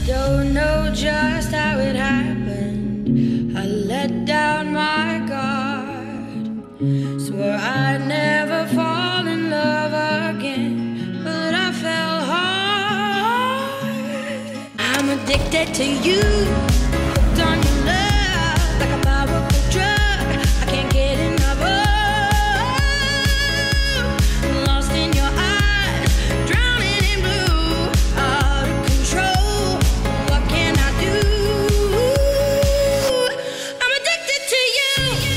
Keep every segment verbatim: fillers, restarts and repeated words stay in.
Don't know just how it happened. I let down my guard. Swore I'd never fall in love again, but I fell hard. I'm addicted to you, hooked on your love, like a powerful drug. I can't get enough of. Lost in your eyes, drowning in blue, out of control. What can I do? I'm addicted to you.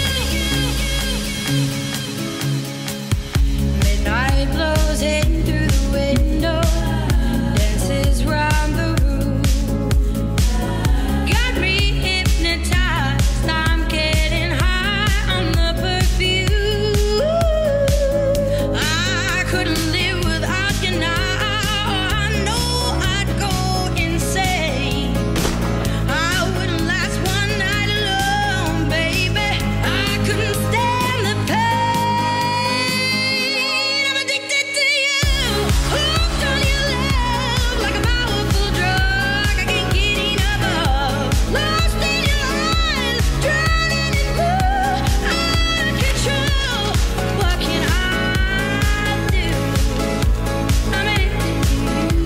Midnight blows in through the window, dances round the room. Got me hypnotized, I'm getting high on the perfume. I couldn't live without you now. I know I'd go insane. I wouldn't last one night alone, baby. I couldn't stand the pain. I'm addicted to you, hooked on your love, like a powerful drug. I can't get enough of. Lost in your eyes, drowning in blue, out of control. What can I do? I'm addicted to you.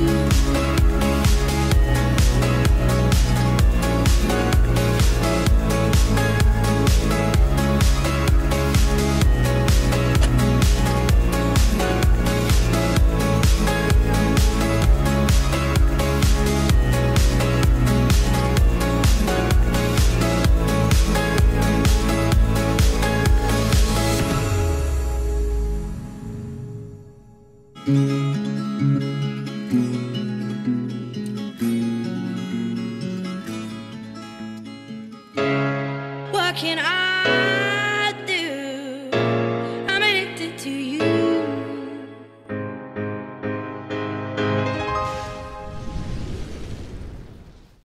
What can I